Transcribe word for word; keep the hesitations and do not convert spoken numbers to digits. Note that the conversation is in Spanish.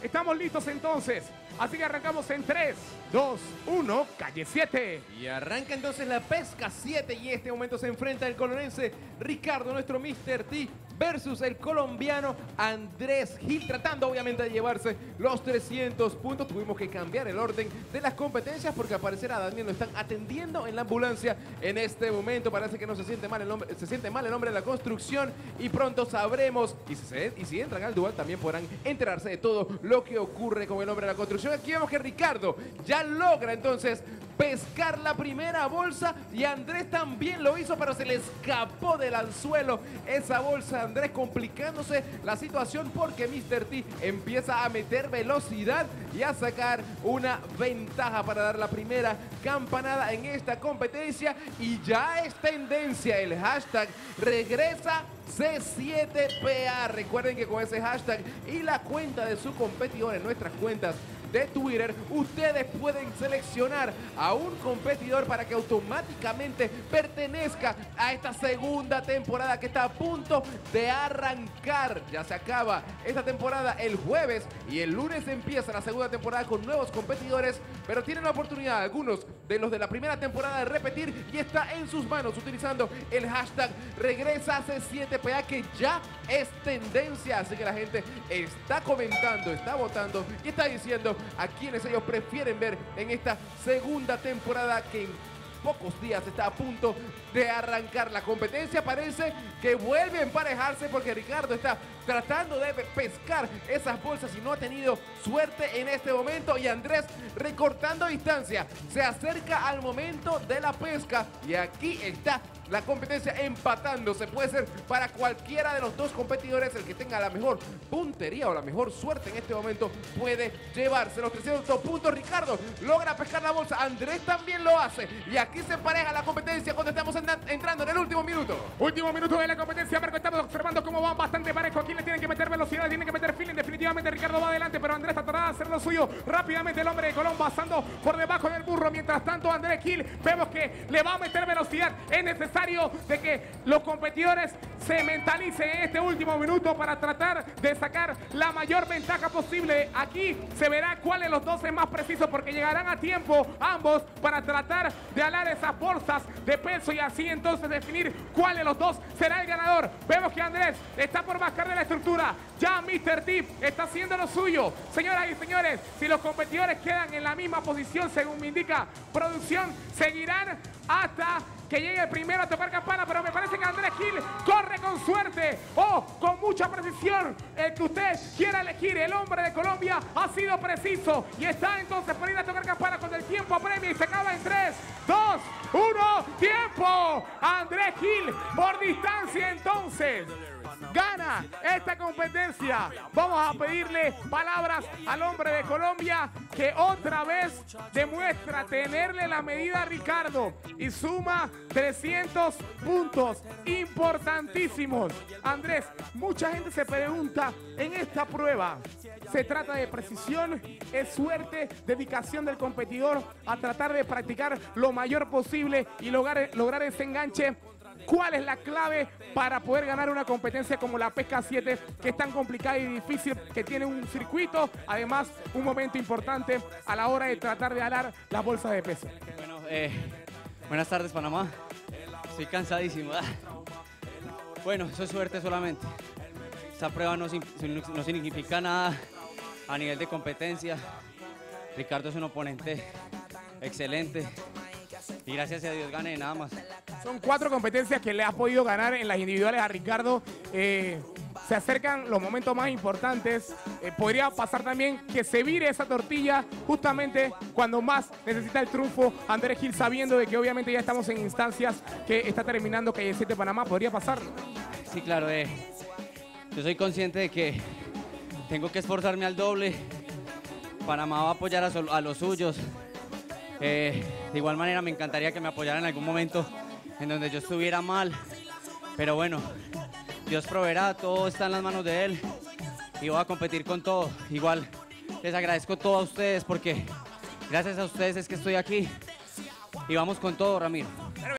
Estamos listos entonces. Así que arrancamos en tres, dos, uno, calle siete. Y arranca entonces la pesca siete y en este momento se enfrenta el colonense Ricardo, nuestro míster T, versus el colombiano Andrés Gil, tratando obviamente de llevarse los trescientos puntos. Tuvimos que cambiar el orden de las competencias porque al parecer a Daniel lo están atendiendo en la ambulancia en este momento. Parece que no se siente mal el hombre, se siente mal el hombre de la construcción y pronto sabremos. Y si, se, y si entran al dual también podrán enterarse de todo lo que ocurre con el hombre de la construcción. Aquí vemos que Ricardo ya logra entonces pescar la primera bolsa y Andrés también lo hizo, pero se le escapó del anzuelo esa bolsa. Andrés complicándose la situación porque míster T empieza a meter velocidad y a sacar una ventaja para dar la primera campanada en esta competencia. Y ya es tendencia el hashtag regresa C siete P A. Recuerden que con ese hashtag y la cuenta de su competidor en nuestras cuentas de Twitter, ustedes pueden seleccionar a un competidor para que automáticamente pertenezca a esta segunda temporada que está a punto de arrancar. Ya se acaba esta temporada el jueves y el lunes empieza la segunda temporada con nuevos competidores, pero tienen la oportunidad algunos de los de la primera temporada de repetir y está en sus manos utilizando el hashtag regresa C siete P A, que ya es tendencia. Así que la gente está comentando, está votando y está diciendo a quienes ellos prefieren ver en esta segunda temporada que en pocos días está a punto de arrancar la competencia. Parece que vuelve a emparejarse porque Ricardo está tratando de pescar esas bolsas y no ha tenido suerte en este momento. Y Andrés recortando distancia, se acerca al momento de la pesca y aquí está la competencia empatándose. Puede ser para cualquiera de los dos competidores. El que tenga la mejor puntería o la mejor suerte en este momento puede llevarse los trescientos puntos. Ricardo logra pescar la bolsa, Andrés también lo hace y aquí se empareja la competencia cuando estamos entrando en el último minuto. Último minuto de la competencia, Marco. Estamos observando cómo van bastante parejo. Aquí le tienen que meter velocidad, le tienen que meter feeling. Definitivamente Ricardo va adelante, pero Andrés tratará de hacer lo suyo rápidamente. El hombre de Colón pasando por debajo del burro. Mientras tanto, Andrés Gil vemos que le va a meter velocidad. Es necesario de que los competidores se mentalicen en este último minuto para tratar de sacar la mayor ventaja posible. Aquí se verá cuál de los dos es más preciso porque llegarán a tiempo ambos para tratar de alar esas bolsas de peso y así entonces definir cuál de los dos será el ganador. Vemos que Andrés está por bajar de la estructura. Ya míster T está haciendo lo suyo. Señoras y señores, si los competidores quedan en la misma posición según me indica producción, seguirán hasta que llegue el primero a tocar campana, pero me parece que Andrés Gil corre con suerte o con mucha precisión. El que usted quiera elegir, el hombre de Colombia ha sido preciso y está entonces por ir a tocar campana cuando el tiempo apremia y se acaba en tres, dos, uno, ¡tiempo! Andrés Gil por distancia entonces gana esta competencia. Vamos a pedirle palabras al hombre de Colombia que otra vez demuestra tenerle la medida a Ricardo y suma trescientos puntos importantísimos. Andrés, mucha gente se pregunta en esta prueba, ¿se trata de precisión? ¿Es suerte? ¿Dedicación del competidor a tratar de practicar lo mayor posible y lograr, lograr ese enganche? ¿Cuál es la clave para poder ganar una competencia como la pesca siete, que es tan complicada y difícil, que tiene un circuito, además un momento importante a la hora de tratar de alar las bolsas de peso? Bueno, eh, buenas tardes Panamá, estoy cansadísimo. Bueno, eso es suerte solamente. Esta prueba no, no significa nada a nivel de competencia. Ricardo es un oponente excelente y gracias a Dios gane, nada más. Son cuatro competencias que le ha podido ganar en las individuales a Ricardo. Eh, se acercan los momentos más importantes. Eh, podría pasar también que se vire esa tortilla justamente cuando más necesita el triunfo Andrés Gil, sabiendo de que obviamente ya estamos en instancias que está terminando Calle siete Panamá. ¿Podría pasar? Sí, claro. Eh, yo soy consciente de que tengo que esforzarme al doble. Panamá va a apoyar a, so, a los suyos. Eh, de igual manera me encantaría que me apoyaran en algún momento en donde yo estuviera mal, pero bueno, Dios proveerá, todo está en las manos de Él y voy a competir con todo. Igual les agradezco todo a ustedes porque gracias a ustedes es que estoy aquí y vamos con todo, Ramiro.